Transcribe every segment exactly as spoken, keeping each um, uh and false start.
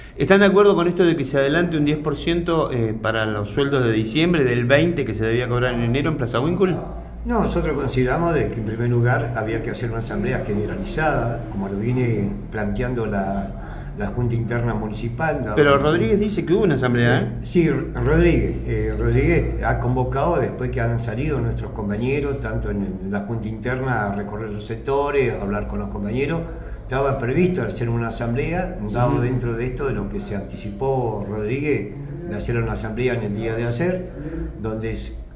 ¿Están de acuerdo con esto de que se adelante un diez por ciento eh, para los sueldos de diciembre, del veinte por ciento que se debía cobrar en enero en Plaza Winkle? No, nosotros consideramos de que en primer lugar había que hacer una asamblea generalizada, como lo viene planteando la, la Junta Interna Municipal. Pero Rodríguez dice que hubo una asamblea, ¿eh? Sí, Rodríguez. Eh, Rodríguez ha convocado después que han salido nuestros compañeros, tanto en la Junta Interna, a recorrer los sectores, a hablar con los compañeros. Estaba previsto hacer una asamblea, dado uh-huh. dentro de esto de lo que se anticipó Rodríguez, de hacer una asamblea en el día de ayer, donde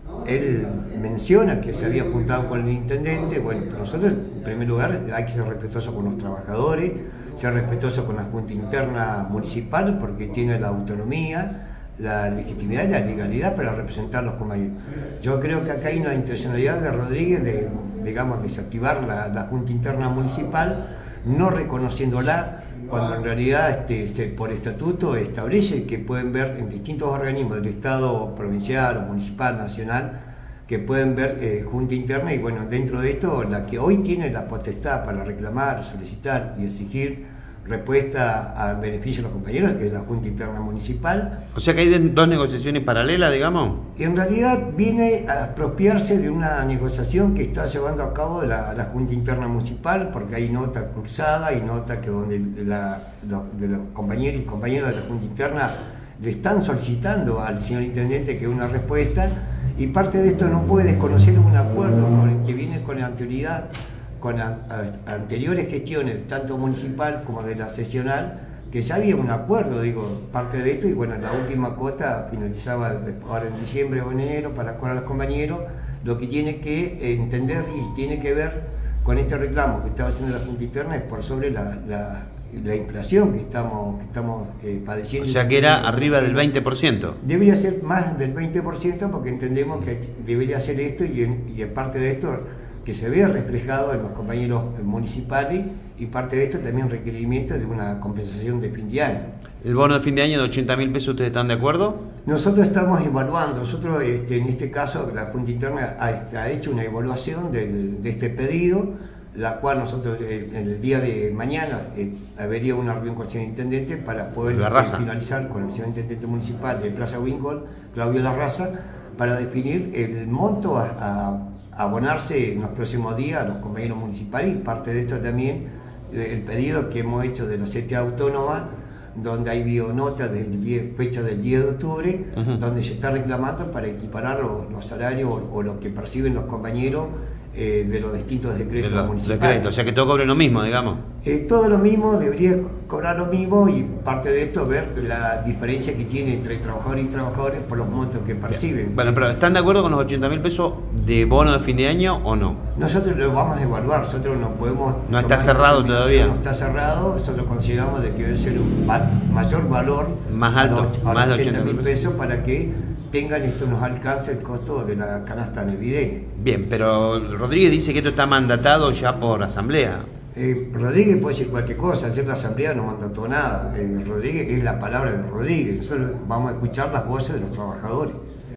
él menciona que se había juntado con el intendente. Bueno, pero nosotros en primer lugar hay que ser respetuosos con los trabajadores, ser respetuosos con la Junta Interna Municipal, porque tiene la autonomía, la legitimidad y la legalidad para representar a los compañeros. Yo creo que acá hay una intencionalidad de Rodríguez de, digamos, desactivar la, la Junta Interna Municipal, no reconociéndola, cuando en realidad este, se, por estatuto establece que pueden ver en distintos organismos del Estado provincial o municipal, nacional, que pueden ver eh, Junta Interna, y bueno, dentro de esto, la que hoy tiene la potestad para reclamar, solicitar y exigir respuesta al beneficio de los compañeros, que es la Junta Interna Municipal. O sea que hay dos negociaciones paralelas, digamos. En realidad viene a apropiarse de una negociación que está llevando a cabo la, la Junta Interna Municipal, porque hay nota cursada y nota que donde la, los, de los compañeros y compañeras de la Junta Interna le están solicitando al señor Intendente que una respuesta, y parte de esto no puede desconocer un acuerdo con el que viene con la anterioridad, con a, a, anteriores gestiones, tanto municipal como de la sesional, que ya había un acuerdo, digo, parte de esto, y bueno, la última cuota finalizaba ahora en diciembre o en enero para con los compañeros, lo que tiene que entender y tiene que ver con este reclamo que estaba haciendo la Junta Interna es por sobre la, la, la inflación que estamos, que estamos eh, padeciendo. O sea que era arriba del veinte por ciento. Debería ser más del veinte por ciento, porque entendemos que debería ser esto, y en, y en parte de esto que se vea reflejado en los compañeros municipales, y parte de esto también requerimiento de una compensación de fin de año. ¿El bono de fin de año de ochenta mil pesos ustedes están de acuerdo? Nosotros estamos evaluando, nosotros este, en este caso la Junta Interna ha, ha hecho una evaluación del, de este pedido, la cual nosotros eh, en el día de mañana eh, habría una reunión con el señor Intendente para poder eh, finalizar con el señor Intendente Municipal de Plaza Winkle, Claudio Larraza, para definir el monto a, a abonarse en los próximos días a los compañeros municipales, y parte de esto también el pedido que hemos hecho de la C T A Autónoma, donde hay bionota de fecha del diez de octubre, uh-huh. donde se está reclamando para equiparar los, los salarios o, o lo que perciben los compañeros eh, de los distintos decretos de los municipales. Decretos, o sea que todo cobre lo mismo, digamos. Eh, todo lo mismo, debería cobrar lo mismo, y parte de esto ver la diferencia que tiene entre trabajadores y trabajadores por los montos que perciben. Bueno, pero ¿están de acuerdo con los ochenta mil pesos de bono de fin de año o no? Nosotros lo vamos a evaluar, nosotros no podemos... No está cerrado todavía. No está cerrado, nosotros consideramos de que debe ser un mayor valor, más alto, a los, a más los de ochenta mil pesos, para que tengan esto, nos alcance el costo de la canasta navideña. Bien, pero Rodríguez dice que esto está mandatado ya por asamblea. Eh, Rodríguez puede decir cualquier cosa, ayer la asamblea no mandató nada. Eh, Rodríguez es la palabra de Rodríguez, nosotros vamos a escuchar las voces de los trabajadores.